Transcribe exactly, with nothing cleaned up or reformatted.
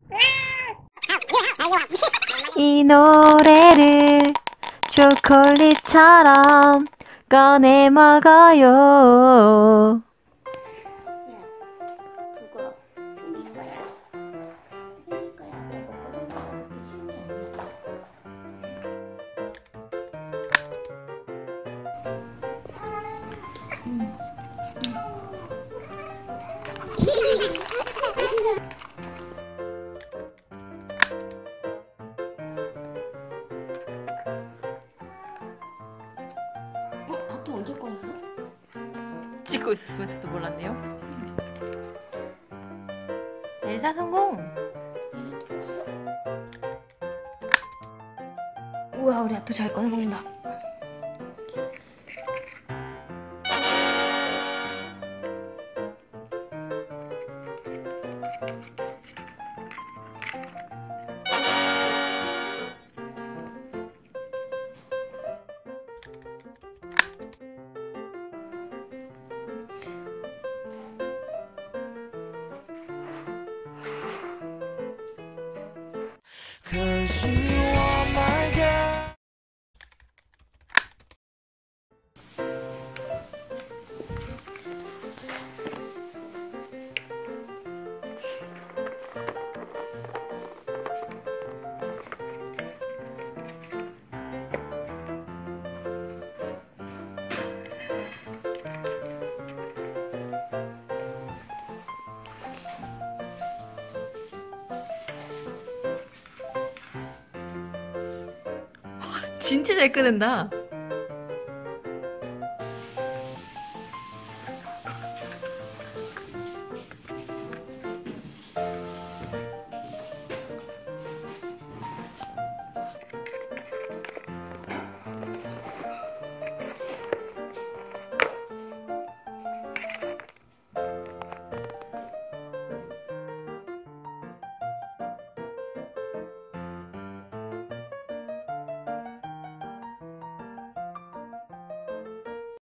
이 노래를 초콜릿처럼 꺼내 먹어요. 그거 숨길 거야. 숨길 거야. 내가 먹는 거가 그렇게 쉬운 게 아니야. 응. 어? 아또 언제 꺼냈어? 찍고 있었으면서도 몰랐네요. 엘사 성공! 우와, 우리 아또 잘 꺼내 먹는다. Cause you are my girl. 진짜 잘 끄는다.